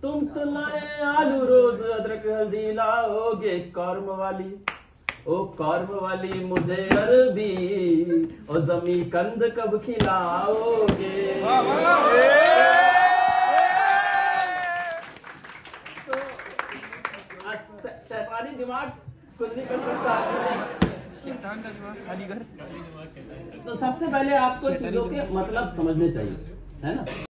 तुम तो लाए आलू रोज अदरक हल्दी लाओगे कौर्म वाली, ओ कौर्म वाली मुझे अरबी, ओ जमी कंद कब खिलाओगे। शैतानी दिमाग कुछ नहीं कर सकता। तो सबसे पहले आपको चीजों के मतलब समझने चाहिए, है ना।